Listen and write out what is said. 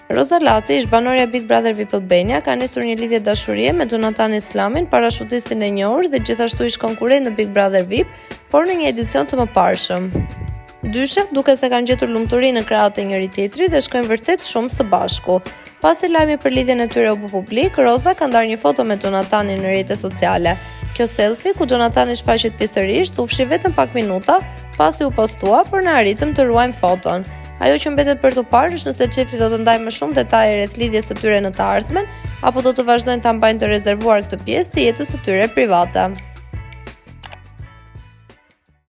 Roza Lati, ish banorja Big Brother VIP Albania, ka nisur një lidhje dashurie me Jonathan Islamin, parashutistin e njohur dhe gjithashtu ish konkurrent në Big Brother VIP, por në një edicion të mëparshëm. Dyshek duket se kanë gjetur lumturi në krahët e njëri tjetrit dhe shkojnë vërtet shumë së bashku. Pasi lajmi për lidhjen e tyre u bë publik, Roza ka ndarë një foto me Jonathanin në rrjetet sociale. Kjo selfie, ku Jonathan shfaqet pjesërisht, u fshi vetëm pak minuta pasi u postua, por ne arritëm të ruajmë foton. Ajo që mbetet për të parë është nëse çifti do të ndajë më shumë detaje rreth lidhjes së tyre në të ardhmen, apo do të vazhdojnë ta mbajnë të rezervuar këtë pjesë të jetës së tyre private.